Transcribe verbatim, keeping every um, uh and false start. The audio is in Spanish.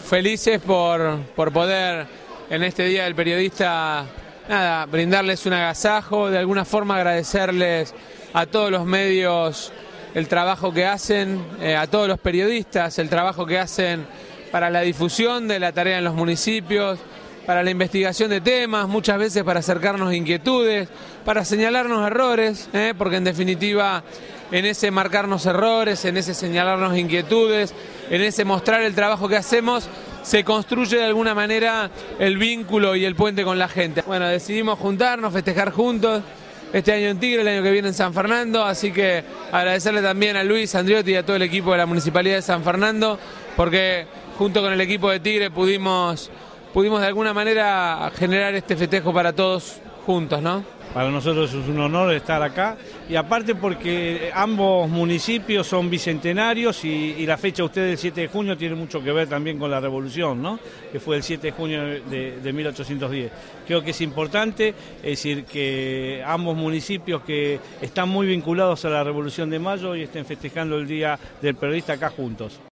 felices por, por poder en este Día del Periodista, nada, brindarles un agasajo, de alguna forma agradecerles a todos los medios el trabajo que hacen, eh, a todos los periodistas el trabajo que hacen para la difusión de la tarea en los municipios, para la investigación de temas, muchas veces para acercarnos inquietudes, para señalarnos errores, eh, porque en definitiva en ese marcarnos errores, en ese señalarnos inquietudes, en ese mostrar el trabajo que hacemos, se construye de alguna manera el vínculo y el puente con la gente. Bueno, decidimos juntarnos, festejar juntos, este año en Tigre, el año que viene en San Fernando, así que agradecerle también a Luis Andriotti y a todo el equipo de la Municipalidad de San Fernando, porque junto con el equipo de Tigre pudimos, pudimos de alguna manera generar este festejo para todos juntos, ¿no? Para nosotros es un honor estar acá y aparte porque ambos municipios son bicentenarios y, y la fecha usted del siete de junio tiene mucho que ver también con la revolución, ¿no? Que fue el siete de junio de, de mil ochocientos diez. Creo que es importante, es decir, que ambos municipios que están muy vinculados a la Revolución de Mayo y estén festejando el Día del Periodista acá juntos.